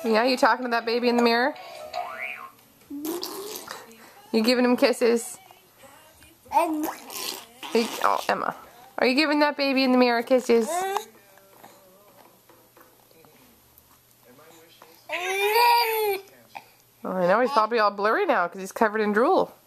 Yeah, you talking to that baby in the mirror? You giving him kisses? Oh, Emma. Are you giving that baby in the mirror kisses? Oh, I know he's probably all blurry now because he's covered in drool.